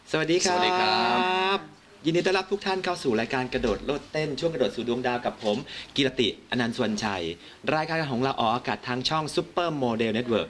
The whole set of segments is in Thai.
สวัสดีครับสวัสดีครับยินดีต้อนรับทุกท่านเข้าสู่รายการกระโดดโลดเต้นช่วงกระโดดสู่ดวงดาวกับผมกิรติอนันต์สวรรณชัยรายการของเราออกอากาศทางช่อง Super Model Network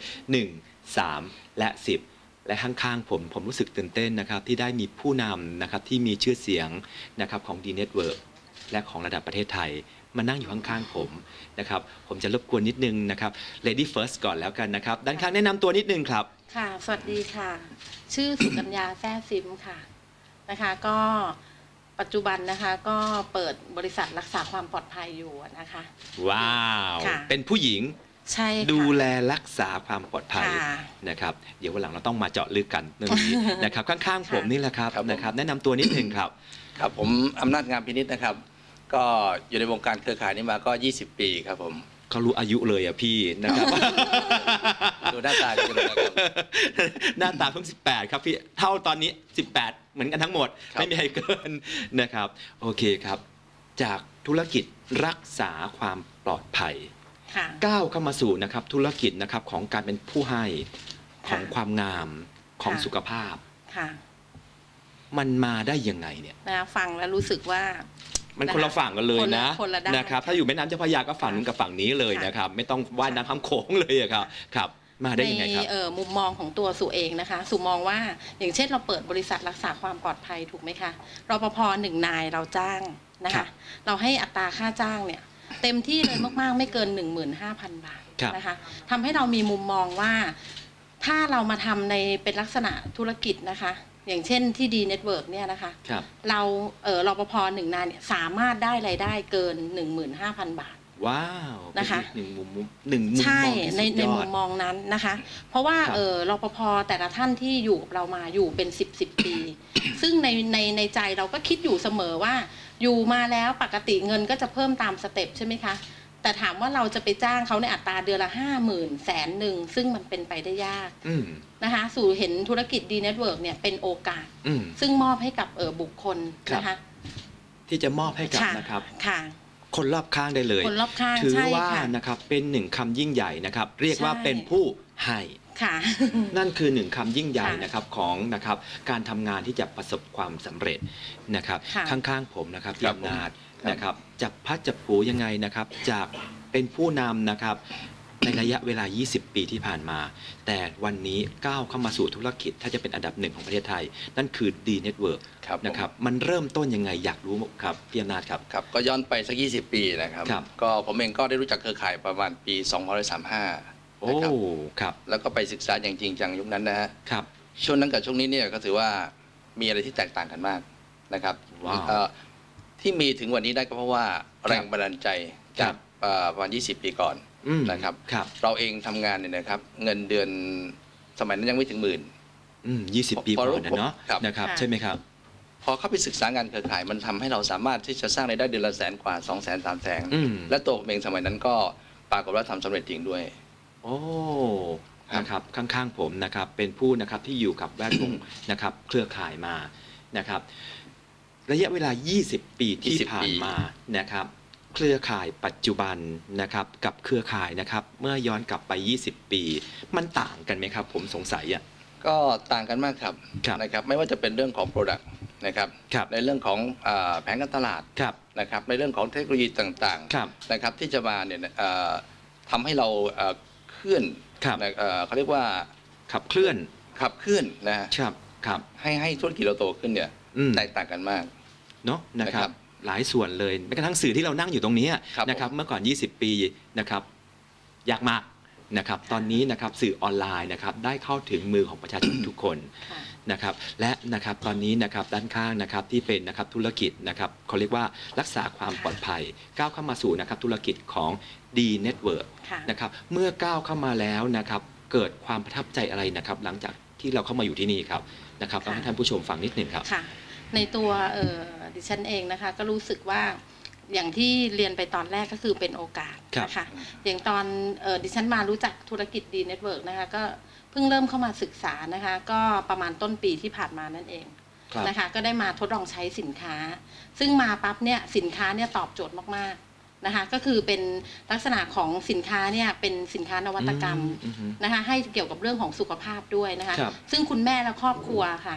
1, 3 และ 10 และข้างๆผมรู้สึกตื่นเต้นนะครับที่ได้มีผู้นำนะครับที่มีชื่อเสียงนะครับของ D Network และของระดับประเทศไทยมานั่งอยู่ข้างๆผมนะครับผมจะรบกวนนิดนึงนะครับ Lady First ก่อนแล้วกันนะครับด้านข้างแนะนำตัวนิดนึงครับค่ะสวัสดีค่ะชื่อสุกัญญาแซ่ซิมค่ะนะคะก็ปัจจุบันนะคะก็เปิดบริษัทรักษาความปลอดภัยอยู่นะคะว้าวเป็นผู้หญิงใช่ค่ะดูแลรักษาความปลอดภัยนะครับเดี๋ยววันหลังเราต้องมาเจาะลึกกันเรื่องนี้ นะครับข้างๆผมนี่แหละครับนะครับแนะนำตัวนิดนึงครับครับผมอำนาจงามพินิจนะครับก็อยู่ในวงการเครือข่ายนี้มาก็20 ปีครับผมเขารู้อายุเลยอ่ะพี่นะครับดูหน้าตากันเลยครับหน้าตาเพิ่ง18ครับพี่เท่าตอนนี้18เหมือนกันทั้งหมดไม่มีใครเกินนะครับโอเคครับจากธุรกิจรักษาความปลอดภัยก้าวเข้ามาสู่นะครับธุรกิจนะครับของการเป็นผู้ให้ของความงามของสุขภาพมันมาได้ยังไงเนี่ยนะฟังแล้วรู้สึกว่ามันคนละฝั่งกันเลยนะครับถ้าอยู่แม่น้ำเจ้าพระยาก็ฝั่งนู้นกับฝั่งนี้เลยนะครับไม่ต้องว่ายน้ำข้ามโขงเลยครับมาได้ยังไงครับในมุมมองของตัวสุเองนะคะสุมองว่าอย่างเช่นเราเปิดบริษัทรักษาความปลอดภัยถูกไหมคะรปภ1 นายเราจ้างนะคะเราให้อัตราค่าจ้างเนี่ยเต็มที่เลยมากๆไม่เกิน 15,000 บาทนะคะทำให้เรามีมุมมองว่าถ้าเรามาทำในเป็นลักษณะธุรกิจนะคะอย่างเช่นที่ดีเน็ตเวิร์กเนี่ยนะคะเรารปภ1 นายเนี่ยสามารถได้รายได้เกิน 15,000 บาทว้าวนะคะหนึ่งมุมใช่ในมุมมองนั้นนะคะเพราะว่ารปภแต่ละท่านที่อยู่กับเรามาอยู่เป็น10 ปีซึ่งในใจเราก็คิดอยู่เสมอว่าอยู่มาแล้วปกติเงินก็จะเพิ่มตามสเต็ปใช่ไหมคะแต่ถามว่าเราจะไปจ้างเขาในอัตราเดือนละ50,000 100,000ซึ่งมันเป็นไปได้ยากนะคะสู่เห็นธุรกิจดีเน็ตเวิร์กเนี่ยเป็นโอกาสซึ่งมอบให้กับบุคคลนะคะที่จะมอบให้กับนะครับคนรอบข้างได้เลยคนรอบข้างถือว่านะครับเป็น1 คำยิ่งใหญ่นะครับเรียกว่าเป็นผู้ให้นั่นคือ1 คำยิ่งใหญ่นะครับของนะครับการทำงานที่จะประสบความสำเร็จนะครับข้างๆผมนะครับพี่อำนาจนะครับจับพัดจับผูยังไงนะครับจากเป็นผู้นำนะครับในระยะเวลา20 ปีที่ผ่านมาแต่วันนี้ก้าวเข้ามาสู่ธุรกิจถ้าจะเป็นอันดับ1ของประเทศไทยนั่นคือ D Network นะครับมันเริ่มต้นยังไงอยากรู้ครับพี่อำนาจครับก็ย้อนไปสัก20 ปีนะครับก็ผมเองก็ได้รู้จักเครือข่ายประมาณปี2535โอ้ครับแล้วก็ไปศึกษาอย่างจริงจังยุคนั้นนะฮะครับช่วงนั้นกับช่วงนี้เนี่ยก็ถือว่ามีอะไรที่แตกต่างกันมากนะครับที่มีถึงวันนี้ได้ก็เพราะว่าแรงบันดาลใจจากประมาณ20 ปีก่อนนะครับเราเองทำงานเนี่ยนะครับเงินเดือนสมัยนั้นยังไม่ถึง10,000 20 ปีก่อนเนาะนะครับใช่ไหมครับพอเข้าไปศึกษางานเครือข่ายมันทำให้เราสามารถที่จะสร้างรายได้เดือนละ100,000 กว่า 200,000 300,000และตัวผมเองสมัยนั้นก็ปรากฏว่าทำสำเร็จจริงด้วยโอ้นะครับข้างๆผมนะครับเป็นผู้นะครับที่อยู่กับแวดวงนะครับเครือข่ายมานะครับระยะเวลา20 ปีที่ผ่านมานะครับเครือข่ายปัจจุบันนะครับกับเครือข่ายนะครับเมื่อย้อนกลับไป20 ปีมันต่างกันไหมครับผมสงสัยอ่ะก็ต่างกันมากครับนะครับไม่ว่าจะเป็นเรื่องของ Product นะครับในเรื่องของแผนการตลาดนะครับในเรื่องของเทคโนโลยีต่างๆนะครับที่จะมาเนี่ยทำให้เราเคลื่อนเขาเรียกว่าขับเคลื่อนนะครับให้ธุรกิจเราโตขึ้นเนี่ยแตกต่างกันมากเนาะนะครับหลายส่วนเลยแม้กระทั่งสื่อที่เรานั่งอยู่ตรงนี้นะครับเมื่อก่อน20 ปีนะครับยากมากนะครับตอนนี้นะครับสื่อออนไลน์นะครับได้เข้าถึงมือของประชาชนทุกคนนะครับและนะครับตอนนี้นะครับด้านข้างนะครับที่เป็นนะครับธุรกิจนะครับเขาเรียกว่ารักษาความปลอดภัยก้าวเข้ามาสู่นะครับธุรกิจของ D Network นะครับเมื่อก้าวเข้ามาแล้วนะครับเกิดความประทับใจอะไรนะครับหลังจากที่เราเข้ามาอยู่ที่นี่ครับนะครับต้องให้ท่านผู้ชมฟังนิดหนึ่งครับในตัวดิฉันเองนะคะก็รู้สึกว่าอย่างที่เรียนไปตอนแรกก็คือเป็นโอกาสนะคะอย่างตอนดิฉันมารู้จักธุรกิจดีเน็ตเวิร์กนะคะก็เพิ่งเริ่มเข้ามาศึกษานะคะก็ประมาณต้นปีที่ผ่านมานั่นเองนะคะก็ได้มาทดลองใช้สินค้าซึ่งมาปั๊บเนี่ยสินค้าเนี่ยตอบโจทย์มากๆนะคะก็คือเป็นลักษณะของสินค้าเนี่ยเป็นสินค้านวัตกรรมนะคะให้เกี่ยวกับเรื่องของสุขภาพด้วยนะคะซึ่งคุณแม่และครอบครัวค่ะ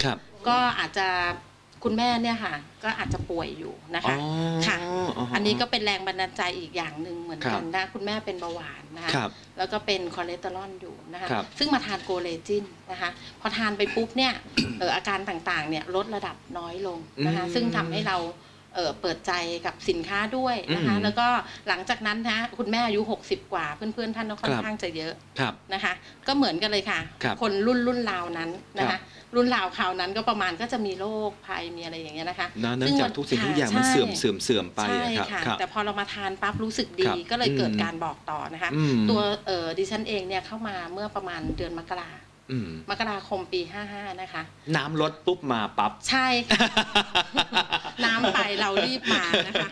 ก็อาจจะคุณแม่เนี่ยค่ะก็อาจจะป่วยอยู่นะคะค่ะอันนี้ก็เป็นแรงบันดาลใจอีกอย่างหนึ่งเหมือนกันนะคุณแม่เป็นเบาหวานนะคะแล้วก็เป็นคอเลสเตอรอลอยู่นะคะซึ่งมาทานโกเลจินนะคะพอทานไปปุ๊บเนี่ยอาการต่างๆเนี่ยลดระดับน้อยลงนะคะซึ่งทำให้เราเปิดใจกับสินค้าด้วยนะคะแล้วก็หลังจากนั้นนะคุณแม่อายุ60กว่าเพื่อนๆท่านก็ค่อนข้างจะเยอะนะคะก็เหมือนกันเลยค่ะคนรุ่นราวนั้นนะคะรุ่นราวคราวนั้นก็ประมาณก็จะมีโรคภัยมีอะไรอย่างเงี้ยนะคะเนื่องจากทุกสิ่งทุกอย่างมันเสื่อมไปใช่ค่ะแต่พอเรามาทานปั๊บรู้สึกดีก็เลยเกิดการบอกต่อนะคะตัวดิฉันเองเนี่ยเข้ามาเมื่อประมาณเดือนมกราคมปี55นะคะน้ำลดปุ๊บมาปั๊บใช่ค่ะน้ำไปเรารีบมานะคะ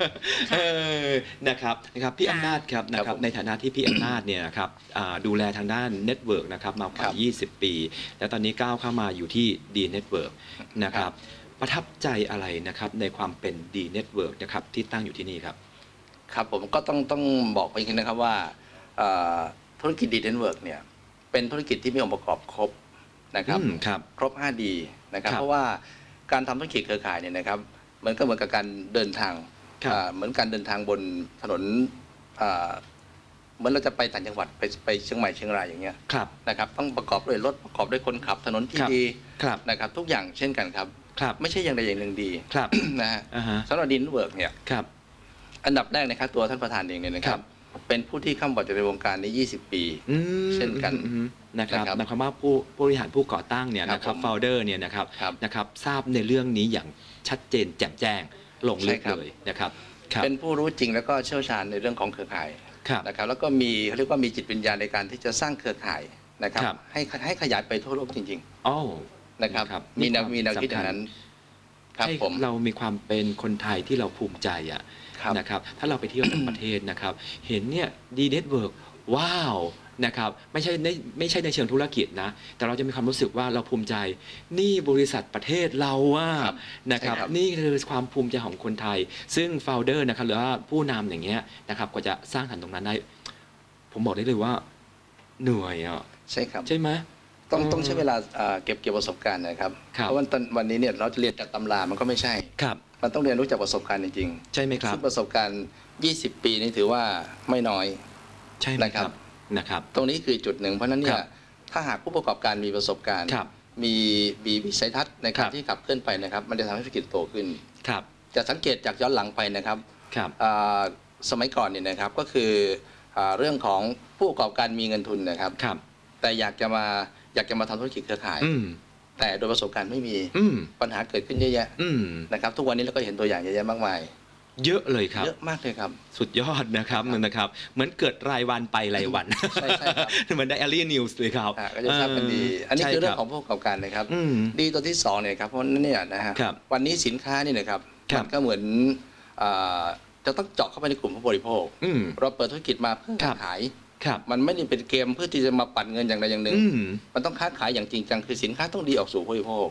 นะครับพี่อำนาจครับนะครับในฐานะที่พี่อำนาจเนี่ยนะครับดูแลทางด้านเน็ตเวิร์กนะครับมากว่า20 ปีแล้วตอนนี้ก้าวเข้ามาอยู่ที่ดีเน็ตเวิร์กนะครับประทับใจอะไรนะครับในความเป็นดีเน็ตเวิร์กนะครับที่ตั้งอยู่ที่นี่ครับครับผมก็ต้องบอกไปอีกนะครับว่าธุรกิจดีเน็ตเวิร์กเนี่ยเป็นธุรกิจที่มีองค์ประกอบครบนะครับครบ 5D นะครับเพราะว่าการทำธุรกิจเครือข่ายเนี่ยนะครับมันก็เหมือนกับการเดินทางเหมือนการเดินทางบนถนนเหมือนเราจะไปต่างจังหวัดไปเชียงใหม่เชียงรายอย่างเงี้ยนะครับต้องประกอบด้วยรถประกอบด้วยคนขับถนนที่ดีนะครับทุกอย่างเช่นกันครับไม่ใช่อย่างใดอย่างหนึ่งดีนะฮะสำหรับดีเน็ตเวิร์กเนี่ยอันดับแรกนะครับตัวท่านประธานเองเนี่ยนะครับเป็นผู้ที่เข้ามาอยู่ในวงการนี้20 ปีเช่นกันนะครับหมายความว่าผู้บริหารผู้ก่อตั้งเนี่ยนะครับโฟลเดอร์เนี่ยนะครับทราบในเรื่องนี้อย่างชัดเจนแจ่มแจ้งลงลึกเลยนะครับเป็นผู้รู้จริงแล้วก็เชี่ยวชาญในเรื่องของเครือข่ายนะครับแล้วก็มีเขาเรียกว่ามีจิตวิญญาณในการที่จะสร้างเครือข่ายนะครับให้ขยายไปทั่วโลกจริงๆนะครับมีแนวคิดอย่างนั้นครับผมเรามีความเป็นคนไทยที่เราภูมิใจนะครับถ้าเราไปเที่ยวต่างประเทศนะครับเห็นเนี่ยดีเน็ตเวิร์กว้าวนะครับไม่ใช่ในเชิงธุรกิจนะแต่เราจะมีความรู้สึกว่าเราภูมิใจนี่บริษัทประเทศเรานะครับนี่คือความภูมิใจของคนไทยซึ่งโฟลเดอร์นะครับหรือว่าผู้นำอย่างเงี้ยนะครับก็จะสร้างสรรค์ตรงนั้นได้ผมบอกได้เลยว่าเหนื่อยใช่ครับใช่ไหมต้องใช้เวลาเก็บประสบการณ์นะครับเพราะวันนี้เนี่ยเราจะเรียนจากตำรามันก็ไม่ใช่มันต้องเรียนรู้จากประสบการณ์จริงๆใช่ไหมครับซึ่งประสบการณ์20 ปีนี่ถือว่าไม่น้อยใช่นะครับตรงนี้คือจุดหนึ่งเพราะนั้นเนี่ยถ้าหากผู้ประกอบการมีประสบการณ์มีวิสัยทัศน์ในการที่ขับเคลื่อนไปนะครับมันจะทำให้ธุรกิจโตขึ้นจะสังเกตจากย้อนหลังไปนะครับสมัยก่อนเนี่ยนะครับก็คือเรื่องของผู้ประกอบการมีเงินทุนนะครับแต่อยากจะมาทำธุรกิจเครือข่ายแต่โดยประสบการณ์ไม่มีปัญหาเกิดขึ้นเยอะแยะนะครับทุกวันนี้เราก็เห็นตัวอย่างเยอะแยะมากมายเยอะเลยครับเยอะมากเลยครับสุดยอดนะครับเหมือนเกิดรายวันไปรายวันใช่ครับเหมือนไดอารี่นิวส์เลยครับก็จะทราบกันดีอันนี้คือเรื่องของผู้ประกอบการนะครับดีตัวที่2เนี่ยครับเพราะนั้นเนี่ยนะฮะวันนี้สินค้านี่นะครับมันก็เหมือนจะต้องเจาะเข้าไปในกลุ่มผู้บริโภคเราเปิดธุรกิจมาเพื่อขายมันไม่ได้เป็นเกมเพื่อที่จะมาปั่นเงินอย่างใดอย่างหนึ่งมันต้องค้าขายอย่างจริงจังคือสินค้าต้องดีออกสู่ผู้บริโภค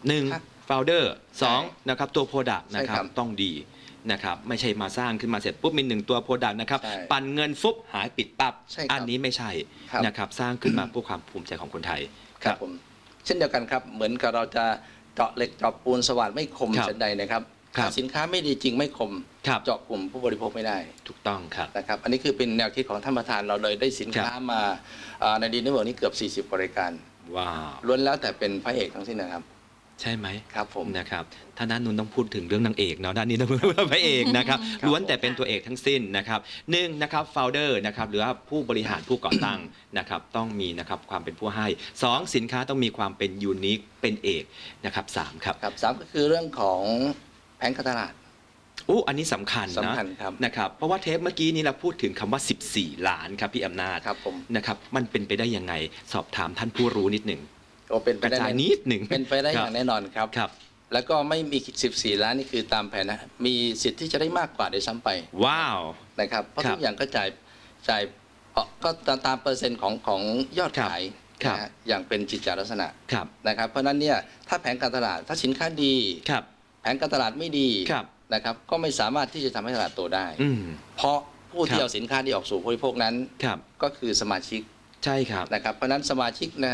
1 founder 2นะครับตัว product นะครับต้องดีนะครับไม่ใช่มาสร้างขึ้นมาเสร็จปุ๊บมี1ตัว product นะครับปั่นเงินฟุบหายปิดปั๊บอันนี้ไม่ใช่นะครับสร้างขึ้นมาเพื่อความภูมิใจของคนไทยครับผมเช่นเดียวกันครับเหมือนกับเราจะเจาะเหล็กเจาะปูนสว่านไม่คมเช่นใดนะครับสินค้าไม่ดีจริงไม่คมเจาะกลุ่มผู้บริโภคไม่ได้ถูกต้องครับนะครับอันนี้คือเป็นแนวคิดของท่านประธานเราเลยได้สินค้ามาในดีเน็ตเวิร์กนี้เกือบ40 บริการว้าวล้วนแล้วแต่เป็นพระเอกทั้งสิ้นนะครับใช่ไหมครับผมนะครับถ้าด้านนู้นต้องพูดถึงเรื่องนางเอกเนาะด้านนี้ต้องพูดถึงพระเอกนะครับล้วนแต่เป็นตัวเอกทั้งสิ้นนะครับ1นะครับโฟลเดอร์นะครับหรือว่าผู้บริหารผู้ก่อตั้งนะครับต้องมีนะครับความเป็นผู้ให้2สินค้าต้องมีความเป็นยูนิคเป็นเอกนะครับ3ครับ 3ก็คือเรื่องของแผนการตลาดอันนี้สำคัญนะครับเพราะว่าเทปเมื่อกี้นี้เราพูดถึงคำว่า14 ล้านครับพี่อำนาจนะครับมันเป็นไปได้ยังไงสอบถามท่านผู้รู้นิดหนึ่งกระจายนิดหนึ่งเป็นไปได้อย่างแน่นอนครับแล้วก็ไม่มี14 ล้านนี่คือตามแผนนะมีสิทธิ์ที่จะได้มากกว่าได้ซ้ำไปว้าวนะครับเพราะทุกอย่างก็จ่ายก็ตามเปอร์เซ็นต์ของยอดขายอย่างเป็นจิตจาลักษณะนะครับเพราะนั้นเนี่ยถ้าแผนการตลาดถ้าสินค้าดีแผนการตลาดไม่ดีนะครับก็ไม่สามารถที่จะทำให้ตลาดโตได้เพราะผู้ที่เอาสินค้าที่ออกสู่ผู้บริโภคนั้นก็คือสมาชิกใช่ครับนะครับเพราะนั้นสมาชิกนะฮะ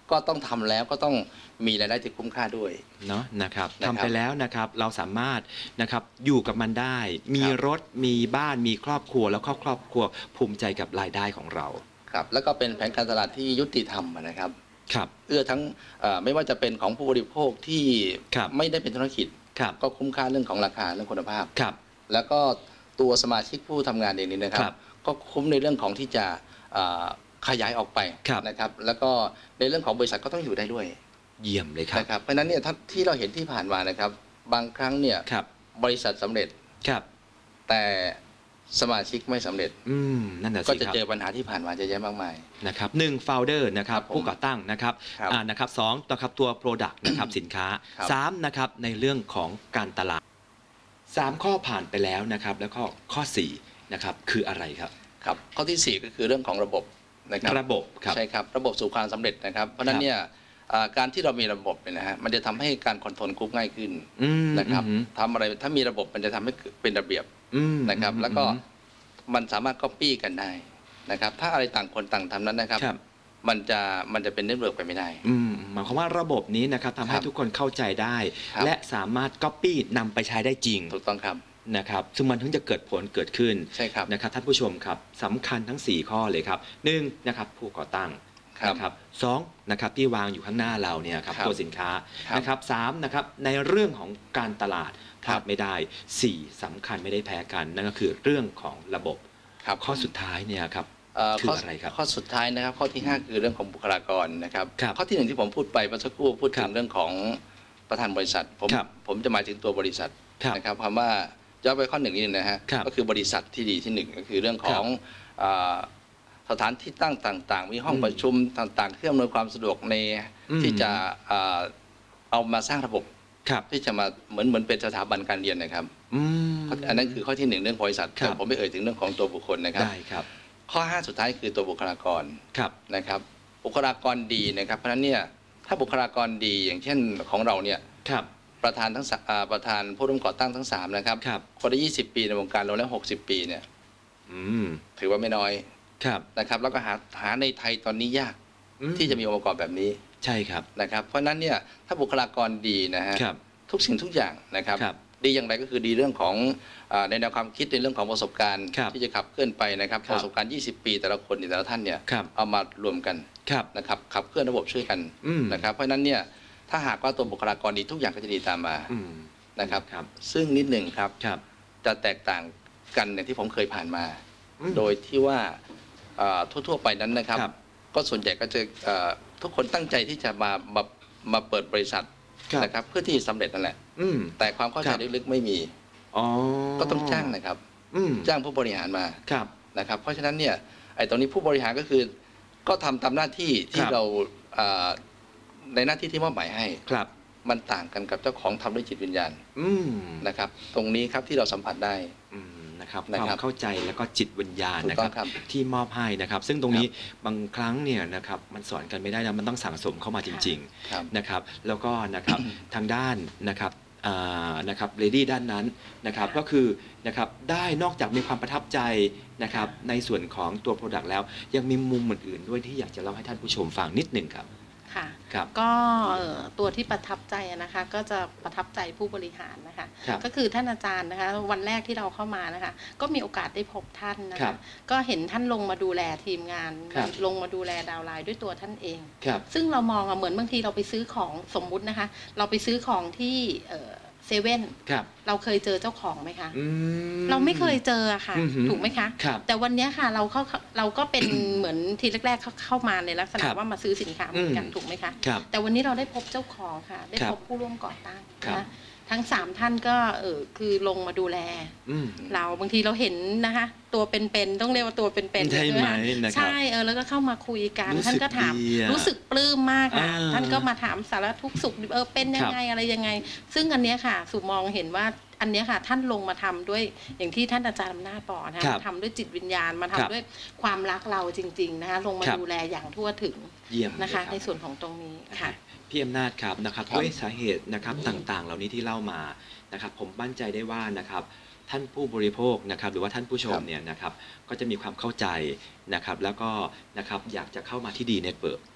ก็ต้องทำแล้วก็ต้องมีรายได้ที่คุ้มค่าด้วยเนาะนะครับทำไปแล้วนะครับเราสามารถนะครับอยู่กับมันได้มีรถมีบ้านมีครอบครัวแล้วครอบครัวภูมิใจกับรายได้ของเราครับแล้วก็เป็นแผนการตลาดที่ยุติธรรมนะครับครับเอื้อทั้งไม่ว่าจะเป็นของผู้บริโภคที่ไม่ได้เป็นธุรกิจก็คุ้มค่าเรื่องของราคาเรื่องคุณภาพแล้วก็ตัวสมาชิกผู้ทำงานเองนี่นะครับก็คุ้มในเรื่องของที่จะขยายออกไปนะครับแล้วก็ในเรื่องของบริษัทก็ต้องอยู่ได้ด้วยเยี่ยมเลยครับนะครับเพราะฉะนั้นเนี่ยที่เราเห็นที่ผ่านมานะครับบางครั้งเนี่ยบริษัทสำเร็จแต่สมาชิกไม่สำเร็จนั่นแหละก็จะเจอปัญหาที่ผ่านมาเยอะแยะมากมายนะครับ1 founder นะครับผู้ก่อตั้งนะครับนะครับ2นะครับตัว product นะครับสินค้า3นะครับในเรื่องของการตลาด3ข้อผ่านไปแล้วนะครับแล้วก็ข้อ4นะครับคืออะไรครับครับข้อที่4ก็คือเรื่องของระบบนะครับระบบใช่ครับระบบสู่ความสำเร็จนะครับเพราะฉะนั้นเนี่ยการที่เรามีระบบเนี่ยนะฮะมันจะทำให้การคอนโทรลกรุ๊ปง่ายขึ้นนะครับทำอะไรถ้ามีระบบมันจะทำให้เป็นระเบียบนะครับแล้วก็มันสามารถ copy กันได้นะครับถ้าอะไรต่างคนต่างทำนั้นนะครับมันจะเป็นเน็ตเวิร์กไปไม่ได้หมายความว่าระบบนี้นะครับทำให้ทุกคนเข้าใจได้และสามารถ copy นำไปใช้ได้จริงถูกต้องครับนะครับซึ่งมันถึงจะเกิดผลเกิดขึ้นใช่ครับนะครับท่านผู้ชมครับสำคัญทั้ง4ข้อเลยครับ1นะครับผู้ก่อตั้งนะครับ2นะครับที่วางอยู่ข้างหน้าเราเนี่ยครับตัวสินค้านะครับ3นะครับในเรื่องของการตลาดพลาดไม่ได้4สำคัญไม่ได้แพ้กันนั่นก็คือเรื่องของระบบข้อสุดท้ายเนี่ยครับคืออะไรครับข้อสุดท้ายนะครับข้อที่5คือเรื่องของบุคลากรนะครับข้อที่1ที่ผมพูดไปเมื่อสักครู่พูดถึงเรื่องของประธานบริษัทผมจะหมายถึงตัวบริษัทนะครับคำว่าย้อนไปข้อ1นิดนึงนะฮะก็คือบริษัทที่ดีที่1ก็คือเรื่องของสถานที่ตั้งต่างๆมีห้องประชุมต่างๆเครื่องอำนวยความสะดวกในที่จะเอามาสร้างระบบที่จะมาเหมือนเป็นสถาบันการเรียนนะครับอันนั้นคือข้อที่1เรื่องบริษัทแต่ผมไม่เอ่ยถึงเรื่องของตัวบุคคลนะครับข้อ5สุดท้ายคือตัวบุคลากรนะครับบุคลากรดีนะครับเพราะฉะนั้นเนี่ยถ้าบุคลากรดีอย่างเช่นของเราเนี่ยประธานผู้ร่วมก่อตั้งทั้ง3นะครับคนละ20 ปีในวงการเราแล้ว60 ปีเนี่ยถือว่าไม่น้อยนะครับแล้วก็หาในไทยตอนนี้ยากที่จะมีองค์ประกอบแบบนี้ใช่ครับนะครับเพราะนั้นเนี่ยถ้าบุคลากรดีนะฮะทุกสิ่งทุกอย่างนะครับดีอย่างไรก็คือดีเรื่องของในแนวความคิดในเรื่องของประสบการณ์ที่จะขับเคลื่อนไปนะครับประสบการณ์20 ปีแต่ละคนแต่ละท่านเนี่ยเอามารวมกันนะครับขับเคลื่อนระบบช่วยกันนะครับเพราะนั้นเนี่ยถ้าหากว่าตัวบุคลากรดีทุกอย่างก็จะดีตามมานะครับซึ่งนิดหนึ่งครับจะแตกต่างกันอย่างที่ผมเคยผ่านมาโดยที่ว่าทั่วไปนั้นนะครับก็ส่วนใหญ่ก็จะทุกคนตั้งใจที่จะมาเปิดบริษัทนะครับเพื่อที่สำเร็จนั่นแหละแต่ความเข้าใจลึกๆไม่มีก็ต้องจ้างนะครับจ้างผู้บริหารมานะครับเพราะฉะนั้นเนี่ยไอ้ตรงนี้ผู้บริหารก็คือก็ทำตามหน้าที่ที่เราในหน้าที่ที่มอบหมายให้มันต่างกันกับเจ้าของทำด้วยจิตวิญญาณนะครับตรงนี้ครับที่เราสัมผัสได้นะครับความเข้าใจแล้วก็จิตวิญญาณนะครับที่มอบให้นะครับซึ่งตรงนี้บางครั้งเนี่ยนะครับมันสอนกันไม่ได้นะมันต้องสั่งสมเข้ามาจริงๆนะครับแล้วก็นะครับทางด้านนะครับเลดี้ด้านนั้นนะครับก็คือนะครับได้นอกจากมีความประทับใจนะครับในส่วนของตัว Product แล้วยังมีมุมอื่นๆด้วยที่อยากจะเล่าให้ท่านผู้ชมฟังนิดหนึ่งครับค่ะก็ตัวที่ประทับใจนะคะก็จะประทับใจผู้บริหารนะคะก็คือท่านอาจารย์นะคะวันแรกที่เราเข้ามานะคะก็มีโอกาสได้พบท่านนะคะก็เห็นท่านลงมาดูแลทีมงานลงมาดูแลดาวไลน์ด้วยตัวท่านเองซึ่งเรามองเหมือนบางทีเราไปซื้อของสมมุตินะคะเราไปซื้อของที่เซเว่นเราเคยเจอเจ้าของไหมคะเราไม่เคยเจอค่ะถูกไหมคะแต่วันนี้ค่ะเราก็เป็นเหมือนทีแรกๆเข้ามาในลักษณะว่ามาซื้อสินค้าเหมือนกันถูกไหมคะแต่วันนี้เราได้พบเจ้าของค่ะได้พบผู้ร่วมก่อตั้งนะทั้ง3ท่านก็คือลงมาดูแลเราบางทีเราเห็นนะคะตัวเป็นๆต้องเรียกว่าตัวเป็นๆใช่ไหมใช่แล้วก็เข้ามาคุยกันท่านก็ถามรู้สึกปลื้มมากค่ะท่านก็มาถามสารทุกข์สุขเป็นยังไงอะไรยังไงซึ่งอันนี้ค่ะสุมองเห็นว่าอันนี้ค่ะท่านลงมาทำด้วยอย่างที่ท่านอาจารย์อำนาจบอกนะทำด้วยจิตวิญญาณมาทำด้วยความรักเราจริงๆนะคะลงมาดูแลอย่างทั่วถึงนะคะในส่วนของตรงนี้ค่ะพี่อำนาจครับนะครับด้วยสาเหตุนะครับต่างๆเหล่านี้ที่เล่ามานะครับผมมั่นใจได้ว่านะครับท่านผู้บริโภคนะครับหรือว่าท่านผู้ชมเนี่ยนะครับก็จะมีความเข้าใจนะครับแล้วก็นะครับอยากจะเข้ามาที่ดีเน็ตเวิร์ก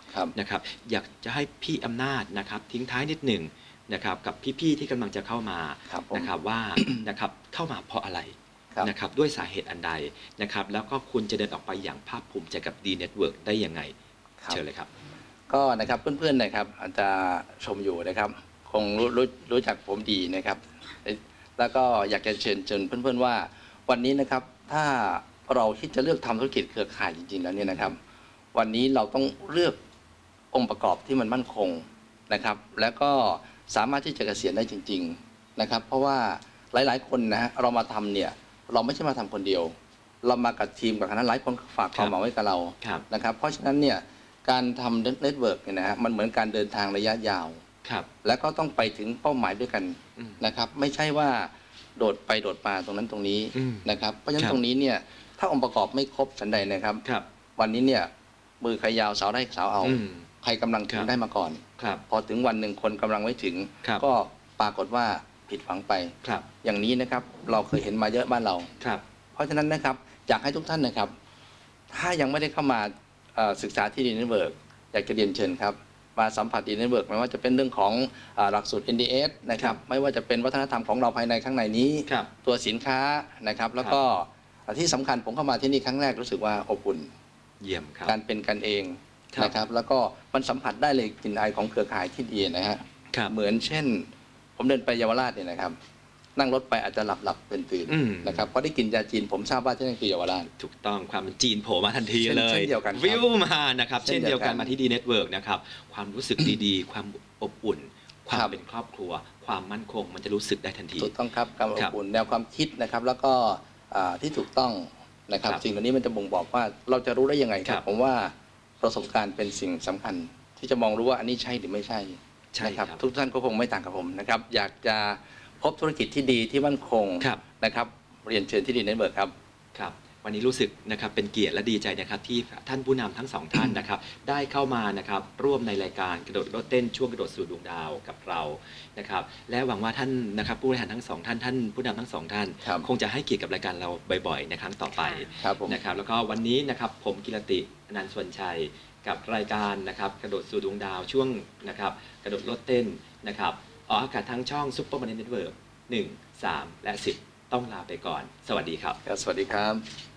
นะครับอยากจะให้พี่อำนาจนะครับทิ้งท้ายนิดหนึ่งนะครับกับพี่ๆที่กำลังจะเข้ามานะครับว่า นะครับเข้ามาเพราะอะไรนะครับด้วยสาเหตุอันใดนะครับแล้วก็คุณจะเดินออกไปอย่างภาคภูมิใจกับ D Network ได้ยังไงเชิญเลยครับก็นะครับเพื่อนๆนะครับอาจจะชมอยู่นะครับคงรู้จักผมดีนะครับแล้วก็อยากจะเชิญเพื่อนๆว่าวันนี้นะครับถ้าเราคิดจะเลือกทำธุรกิจเครือข่ายจริงๆแล้วเนี่ยนะครับวันนี้เราต้องเลือกองค์ประกอบที่มันมั่นคงนะครับแล้วก็สามารถที่จะเกษียณได้จริงๆนะครับเพราะว่าหลายๆคนนะฮะเรามาทำเนี่ยเราไม่ใช่มาทำคนเดียวเรามากับทีมกับคณะหลายคนฝากความหวังไว้กับเรานะครับเพราะฉะนั้นเนี่ยการทำเน็ตเวิร์กเนี่ยนะฮะมันเหมือนการเดินทางระยะยาวแล้วก็ต้องไปถึงเป้าหมายด้วยกันนะครับไม่ใช่ว่าโดดไปโดดมาตรงนั้นตรงนี้นะครับเพราะฉะนั้นตรงนี้เนี่ยถ้าองค์ประกอบไม่ครบฉันใดนะครับวันนี้เนี่ยมือใครยาวสาวได้สาวเอาใครกำลังถึงได้มาก่อนพอถึงวันหนึ่งคนกำลังไม่ถึงก็ปรากฏว่าผิดหวังไปอย่างนี้นะครับเราเคยเห็นมาเยอะบ้านเราเพราะฉะนั้นนะครับอยากให้ทุกท่านนะครับถ้ายังไม่ได้เข้ามาศึกษาที่ดีเน็ตเวิร์กอยากจะเรียนเชิญครับมาสัมผัสดีเน็ตเวิร์กไม่ว่าจะเป็นเรื่องของหลักสูตร NDS นะครับไม่ว่าจะเป็นวัฒนธรรมของเราภายในข้างในนี้ตัวสินค้านะครับแล้วก็ที่สำคัญผมเข้ามาที่นี่ครั้งแรกรู้สึกว่าอบอุ่นเยี่ยมครับการเป็นกันเองนะครับแล้วก็มันสัมผัสได้เลยกลิ่นอายของเครือข่ายที่ดีนะฮะเหมือนเช่นผมเดินไปเยาวราชเนี่ยนะครับนั่งรถไปอาจจะหลับตื่นนะครับเพราะได้กินยาจีนผมทราบว่าที่นั่นคือเยาวราชถูกต้องความเป็นจีนโผล่มาทันทีเลยวิวมานะครับเช่นเดียวกันมาที่ดีเน็ตเวิร์กนะครับความรู้สึกดีๆความอบอุ่นความเป็นครอบครัวความมั่นคงมันจะรู้สึกได้ทันทีถูกต้องครับการอบอุ่นแนวความคิดนะครับแล้วก็ที่ถูกต้องนะครับสิ่งเหล่านี้มันจะบ่งบอกว่าเราจะรู้ได้ยังไงครับผมว่าประสบการณ์เป็นสิ่งสำคัญที่จะมองรู้ว่าอันนี้ใช่หรือไม่ใช่นะครับทุกท่านก็คงไม่ต่างกับผมนะครับอยากจะพบธุรกิจที่ดีที่มั่นคงนะครับเรียนเชิญที่ดีเน็ตเวิร์กครับครับวันนี้รู้สึกนะครับเป็นเกียรติและดีใจนะครับที่ท่านผู้นำทั้งสองท่านนะครับได้เข้ามานะครับร่วมในรายการกระโดดโลดเต้นช่วงกระโดดสู่ดวงดาวกับเรานะครับและหวังว่าท่านนะครับผู้บริหารทั้งสองท่านท่านผู้นำทั้งสองท่านคงจะให้เกียรติกับรายการเราบ่อยๆในครั้งต่อไปนะครับแล้วก็วันนี้นะครับผมกิรติอนันต์สวนชัยกับรายการนะครับกระโดดสู่ดวงดาวช่วงนะครับกระโดดโลดเต้นนะครับออกอากาศทางช่องซุปเปอร์มันนี่เน็ตเวิร์ก1, 3 และ 10ต้องลาไปก่อนสวัสดีครับสวัสดีครับ